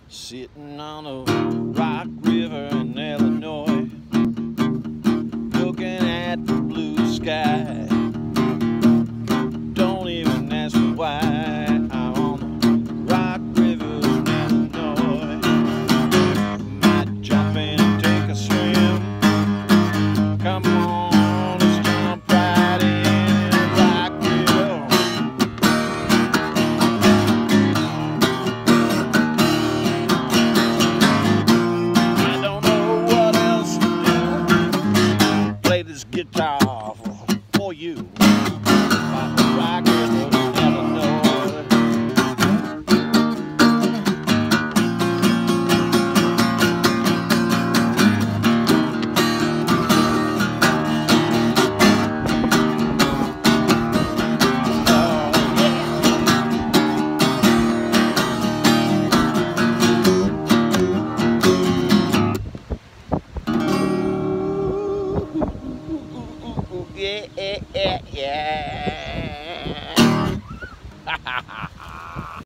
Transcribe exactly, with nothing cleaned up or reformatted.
Sitting on a rock river in Illinois, looking at the blue sky. Don't even ask me why I'm on the rock river in Illinois. Might jump in and take a swim. Come on, let's jump right in the rock river. I don't know what else to do. Play this guitar for, for you. By the rock river in Illinois. Yeah, yeah, yeah.